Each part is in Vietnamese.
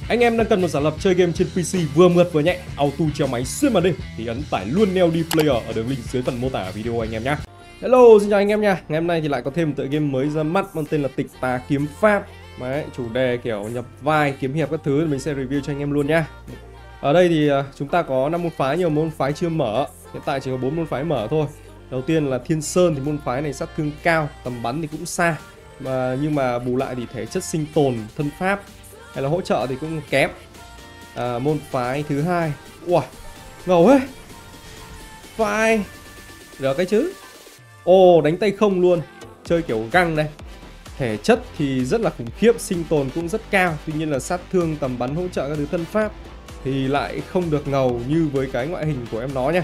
Anh em đang cần một giả lập chơi game trên PC vừa mượt vừa nhẹ, auto treo máy xuyên màn đêm thì ấn tải luôn Neo D Player ở đường link dưới phần mô tả video anh em nhé. Hello, xin chào anh em nha. Ngày hôm nay thì lại có thêm một tựa game mới ra mắt mang tên là Tịch Tà Kiếm Pháp. Đấy, chủ đề kiểu nhập vai, kiếm hiệp các thứ thì mình sẽ review cho anh em luôn nhá. Ở đây thì chúng ta có 5 môn phái, nhiều môn phái chưa mở. Hiện tại chỉ có 4 môn phái mở thôi. Đầu tiên là Thiên Sơn thì môn phái này sát thương cao, tầm bắn thì cũng xa. Nhưng mà bù lại thì thể chất sinh tồn, thân pháp hay là hỗ trợ thì cũng kém. Môn phái thứ hai, ui, ngầu ấy, phái được cái chứ. Đánh tay không luôn, chơi kiểu găng này. Thể chất thì rất là khủng khiếp, sinh tồn cũng rất cao. Tuy nhiên là sát thương, tầm bắn, hỗ trợ các thứ thân pháp thì lại không được ngầu như với cái ngoại hình của em nó nha.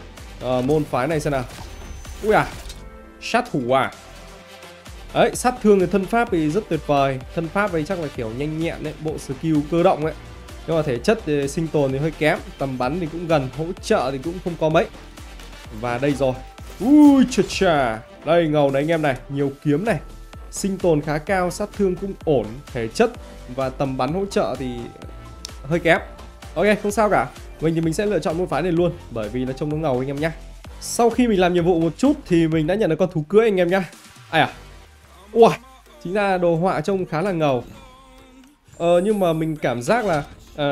Môn phái này xem nào. Ui à, sát thủ à. Đấy, sát thương thì thân pháp thì rất tuyệt vời. Thân pháp ấy chắc là kiểu nhanh nhẹn đấy, bộ skill cơ động ấy. Nhưng mà thể chất thì sinh tồn thì hơi kém, tầm bắn thì cũng gần, hỗ trợ thì cũng không có mấy. Và đây rồi. Ui chà chà, đây ngầu này anh em này, nhiều kiếm này. Sinh tồn khá cao, sát thương cũng ổn, thể chất và tầm bắn hỗ trợ thì hơi kém. Ok, không sao cả. Mình thì mình sẽ lựa chọn môn phái này luôn, bởi vì là trông nó ngầu anh em nhá. Sau khi mình làm nhiệm vụ một chút thì mình đã nhận được con thú cưỡi anh em nhá. Ai à. Ui, chính ra đồ họa trông khá là ngầu. Nhưng mà mình cảm giác là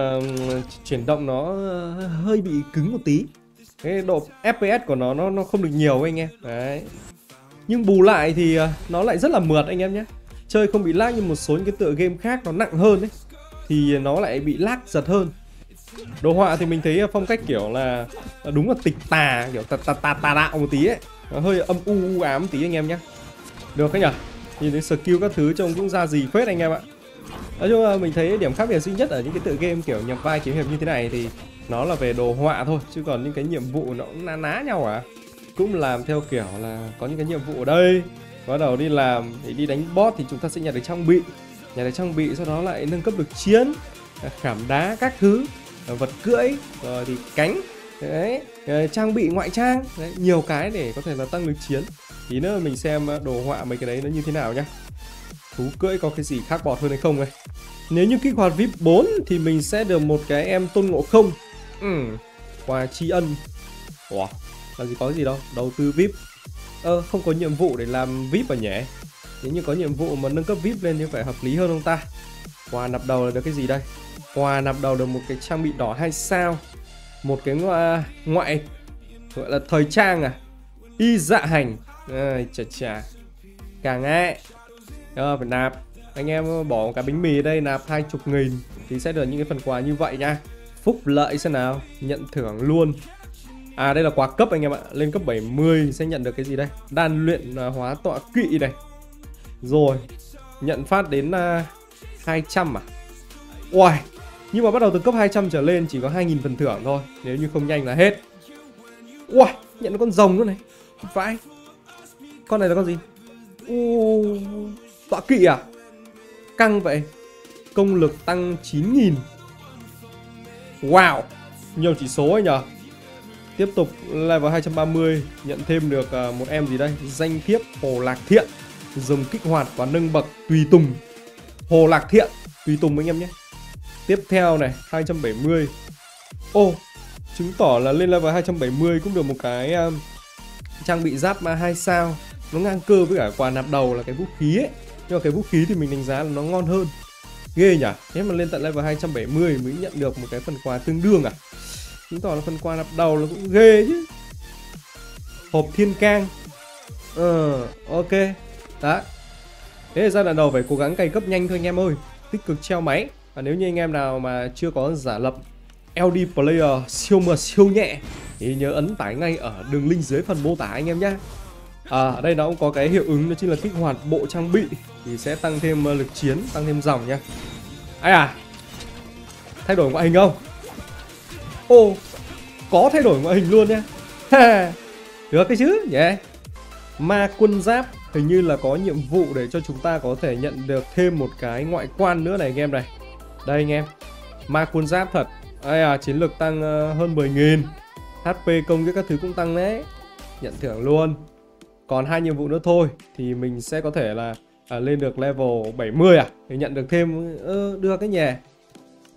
chuyển động nó hơi bị cứng một tí. Cái độ FPS của nó không được nhiều anh em. Đấy. Nhưng bù lại thì nó lại rất là mượt anh em nhé. Chơi không bị lag như một số những cái tựa game khác nó nặng hơn ấy, thì nó lại bị lag giật hơn. Đồ họa thì mình thấy phong cách kiểu là đúng là tịch tà, kiểu tà đạo một tí ấy. Nó hơi âm u ám một tí anh em nhé. Được đấy nhỉ. Nhìn thấy skill các thứ trông cũng ra gì phết anh em ạ. Nói chung là mình thấy điểm khác biệt duy nhất ở những cái tựa game kiểu nhập vai kiếm hiệp như thế này thì nó là về đồ họa thôi, chứ còn những cái nhiệm vụ nó cũng ná nhau à. Cũng làm theo kiểu là có những cái nhiệm vụ ở đây, bắt đầu đi làm để đi đánh boss thì chúng ta sẽ nhận được trang bị. Nhận được trang bị sau đó lại nâng cấp được chiến, khảm đá các thứ, vật cưỡi, rồi thì cánh. Đấy, trang bị ngoại trang, đấy, nhiều cái để có thể là tăng lực chiến. Tí nữa mình xem đồ họa mấy cái đấy nó như thế nào nhá. Thú cưỡi có cái gì khác bọt hơn hay không này. Nếu như kích hoạt VIP 4 thì mình sẽ được một cái em Tôn Ngộ Không. Quà tri ân. Ủa, làm gì có gì đâu, đầu tư VIP. Không có nhiệm vụ để làm VIP à nhỉ? Nếu như có nhiệm vụ mà nâng cấp VIP lên thì phải hợp lý hơn không ta? Quà nạp đầu là được cái gì đây? Quà nạp đầu được một cái trang bị đỏ 2 sao. Một cái ngoại gọi là thời trang à? Y dạ hành. Chà chà. Càng ngại. Phải nạp. Anh em bỏ một cái bánh mì ở đây nạp 20.000 thì sẽ được những cái phần quà như vậy nha. Phúc lợi xem nào, nhận thưởng luôn. Đây là quà cấp anh em ạ. Lên cấp 70 sẽ nhận được cái gì đây? Đan luyện hóa tọa kỵ này. Rồi, nhận phát đến 200 à? Uầy, nhưng mà bắt đầu từ cấp 200 trở lên chỉ có 2.000 phần thưởng thôi. Nếu như không nhanh là hết. Uầy, nhận được con rồng nữa này. Vãi. Con này là con gì? Tọa kỵ à? Căng vậy. Công lực tăng 9.000. Wow, nhiều chỉ số ấy nhờ. Tiếp tục level 230, nhận thêm được một em gì đây? Danh thiếp Hồ Lạc Thiện. Dùng kích hoạt và nâng bậc tùy tùng. Hồ Lạc Thiện, tùy tùng anh em nhé. Tiếp theo này, 270. Chứng tỏ là lên level 270 cũng được một cái trang bị giáp 2 sao. Nó ngang cơ với cả quà nạp đầu là cái vũ khí ấy. Nhưng mà cái vũ khí thì mình đánh giá là nó ngon hơn. Ghê nhỉ. Nếu mà lên tận level 270 mới nhận được một cái phần quà tương đương à? Chứng tỏ là phần quà nạp đầu là cũng ghê chứ. Hộp thiên cang. Ok. Đó. Thế giai đoạn đầu phải cố gắng cày cấp nhanh thôi anh em ơi. Tích cực treo máy. Và nếu như anh em nào mà chưa có giả lập LD Player siêu mượt siêu nhẹ thì nhớ ấn tải ngay ở đường link dưới phần mô tả anh em nhé. Ở đây nó cũng có cái hiệu ứng đó chính là kích hoạt bộ trang bị thì sẽ tăng thêm lực chiến, tăng thêm dòng nha. Thay đổi ngoại hình không? Có thay đổi ngoại hình luôn nha. Được cái chứ nhỉ. Ma quân giáp hình như là có nhiệm vụ để cho chúng ta có thể nhận được thêm một cái ngoại quan nữa này anh em này. Đây anh em, ma quân giáp thật. Chiến lược tăng hơn 10.000, HP công kích các thứ cũng tăng đấy. Nhận thưởng luôn. Còn 2 nhiệm vụ nữa thôi thì mình sẽ có thể là lên được level 70 à, để nhận được thêm được cái nhỉ.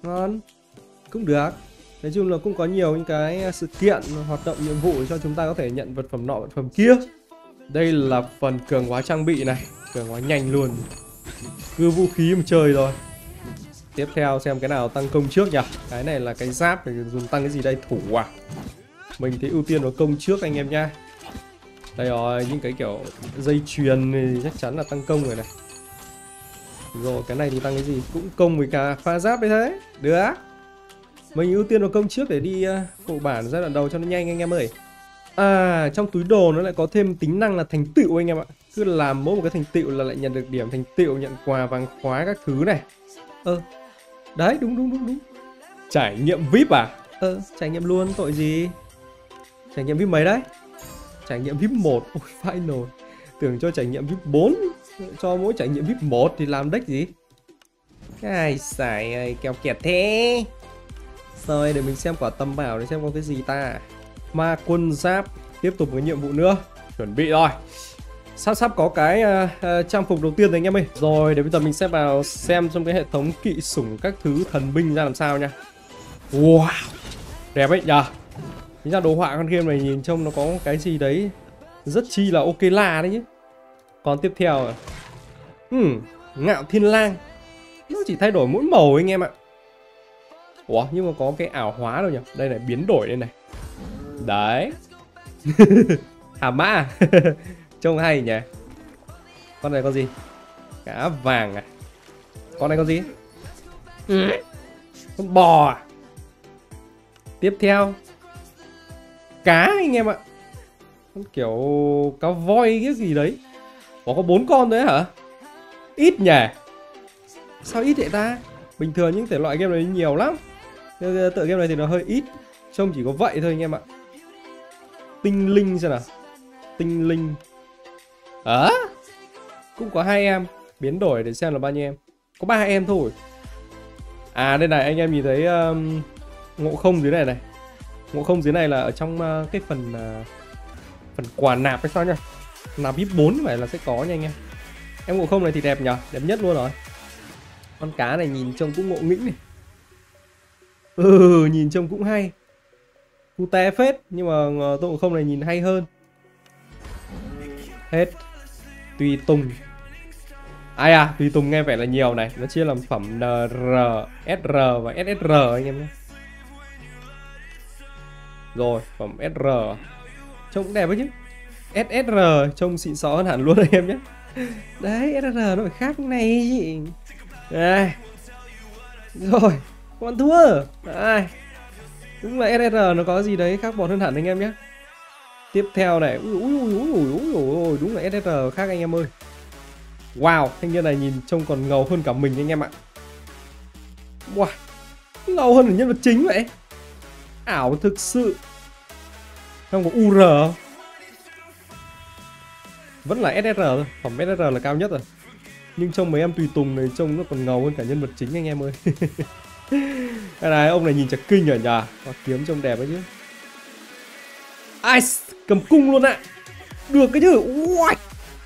Ngon. Cũng được. Nói chung là cũng có nhiều những cái sự kiện hoạt động nhiệm vụ để cho chúng ta có thể nhận vật phẩm nọ vật phẩm kia. Đây là phần cường hóa trang bị này, cường hóa nhanh luôn. Cứ vũ khí mà chơi rồi. Tiếp theo xem cái nào tăng công trước nhỉ. Cái này là cái giáp để dùng tăng cái gì đây, thủ à. Mình thì ưu tiên vào công trước anh em nha. Đây rồi, những cái kiểu dây chuyền thì chắc chắn là tăng công rồi này. Rồi cái này thì tăng cái gì, cũng công với cả pha giáp đấy thế. Được. Mình ưu tiên vào công trước để đi phụ bản giai đoạn đầu cho nó nhanh anh em ơi. À, trong túi đồ nó lại có thêm tính năng là thành tựu anh em ạ. Cứ làm mỗi một cái thành tựu là lại nhận được điểm thành tựu, nhận quà vàng khóa các thứ này. Đấy, đúng. Trải nghiệm VIP à? Trải nghiệm luôn, tội gì. Trải nghiệm VIP mấy đấy? Trải nghiệm VIP 1, ôi final. Tưởng cho trải nghiệm VIP 4. Cho mỗi trải nghiệm VIP 1 thì làm deck gì? Ai xài ơi, kèo kẹt thế. Rồi để mình xem quả tầm bảo để xem có cái gì ta. Ma quân giáp. Tiếp tục với nhiệm vụ nữa. Chuẩn bị rồi. Sắp có cái trang phục đầu tiên rồi anh em ơi. Rồi để bây giờ mình sẽ vào xem trong cái hệ thống kỵ sủng các thứ thần binh ra làm sao nha. Wow, đẹp ấy nhờ. Chính ra đồ họa con game này nhìn trông nó có cái gì đấy rất chi là ok la đấy chứ. Còn tiếp theo Ngạo Thiên Lang. Nó chỉ thay đổi mỗi màu anh em ạ. Ủa nhưng mà có cái ảo hóa đâu nhỉ. Đây này, biến đổi đây này. Đấy. Hà mã. Trông hay nhỉ. Con này con gì? Cá vàng à? Con này con gì? Con bò à? Tiếp theo cá anh em ạ. Con kiểu cá voi cái gì đấy. Có 4 con đấy hả? Ít nhỉ. Sao ít vậy ta? Bình thường những thể loại game này nhiều lắm. Tựa game này thì nó hơi ít. Trông chỉ có vậy thôi anh em ạ. Tinh linh xem nào. Tinh linh. Cũng có 2 em. Biến đổi để xem là bao nhiêu em. Có 3 em thôi. À đây này anh em nhìn thấy ngộ không dưới này này. Ngộ không dưới này là ở trong cái phần quà nạp hay sao nhá. Nạp VIP 4 phải là sẽ có nha anh em. Em ngộ không này thì đẹp nhỉ. Đẹp nhất luôn rồi. Con cá này nhìn trông cũng ngộ nghĩnh này. Nhìn trông cũng hay. Cute phết. Nhưng mà tôi ngộ không này nhìn hay hơn. Hết. Tùy Tùng. Ai à, Tùy Tùng nghe vẻ là nhiều này. Nó chia làm phẩm NR, SR và SSR anh em nhé. Rồi, phẩm SR trông cũng đẹp ấy chứ. SSR trông xịn xó hơn hẳn luôn anh em nhé. Đấy, SSR nó phải khác này chị. Đây. Rồi, con thua. Đây. Đúng là SSR nó có gì đấy khác bọt hơn hẳn anh em nhé. Tiếp theo này, ui, đúng là SSR khác anh em ơi. Wow, thanh niên này nhìn trông còn ngầu hơn cả mình anh em ạ. Wow, ngầu hơn là nhân vật chính vậy. Ảo thực sự. Không có UR không? Vẫn là SSR thôi, phẩm SSR là cao nhất rồi. Nhưng trông mấy em Tùy Tùng này trông nó còn ngầu hơn cả nhân vật chính anh em ơi. Cái này ông này nhìn chả kinh ở nhà. Và kiếm trông đẹp ấy chứ. Ai cầm cung luôn ạ. Được cái chứ. Wow.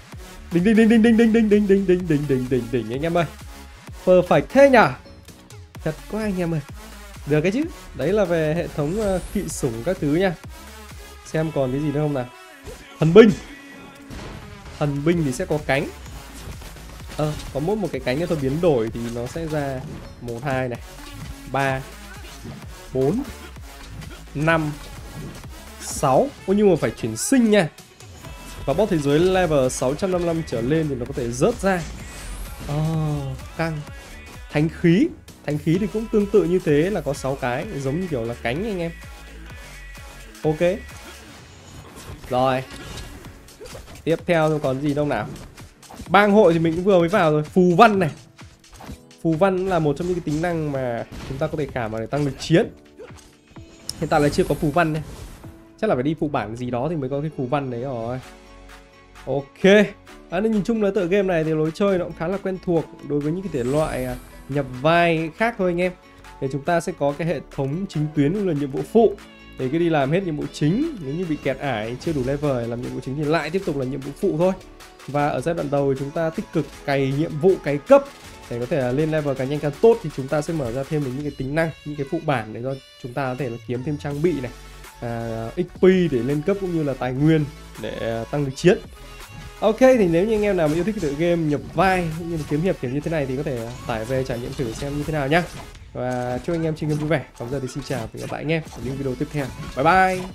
Đỉnh anh em ơi. Perfect thế nhỉ. Thật quá anh em ơi. Được cái chứ. Đấy là về hệ thống kỵ sủng các thứ nha. Xem còn cái gì nữa không nào. Thần binh. Thần binh thì sẽ có cánh. Có mỗi một cái cánh nữa thôi, biến đổi thì nó sẽ ra 1, 2 này, 3, 4, 5, 6. Nhưng mà phải chuyển sinh nha. Và boss thế giới level 655 trở lên thì nó có thể rớt ra. Căng. Thánh khí. Thánh khí thì cũng tương tự như thế, là có 6 cái, giống như kiểu là cánh anh em. Ok. Rồi. Tiếp theo còn gì đâu nào. Bang hội thì mình cũng vừa mới vào rồi. Phù văn này. Phù văn là một trong những cái tính năng mà chúng ta có thể khả mà để tăng lực chiến. Hiện tại là chưa có phù văn này. Chắc là phải đi phụ bản gì đó thì mới có cái phù văn đấy rồi. Ok. Nên nhìn chung là tựa game này thì lối chơi nó cũng khá là quen thuộc đối với những cái thể loại nhập vai khác thôi anh em. Thì chúng ta sẽ có cái hệ thống chính tuyến cũng là nhiệm vụ phụ. Thì cứ đi làm hết nhiệm vụ chính, nếu như bị kẹt ải chưa đủ level làm nhiệm vụ chính thì lại tiếp tục là nhiệm vụ phụ thôi. Và ở giai đoạn đầu thì chúng ta tích cực cày nhiệm vụ, cày cấp để có thể lên level càng nhanh càng tốt thì chúng ta sẽ mở ra thêm được những cái tính năng, những cái phụ bản để cho chúng ta có thể là kiếm thêm trang bị này, XP để lên cấp cũng như là tài nguyên để tăng lực chiến. Ok, thì nếu như anh em nào mà yêu thích tựa game nhập vai cũng như là kiếm hiệp kiểu như thế này thì có thể tải về trải nghiệm thử xem như thế nào nhá. Và chúc anh em chơi game vui vẻ. Còn giờ thì xin chào và hẹn gặp lại anh em ở những video tiếp theo. Bye bye.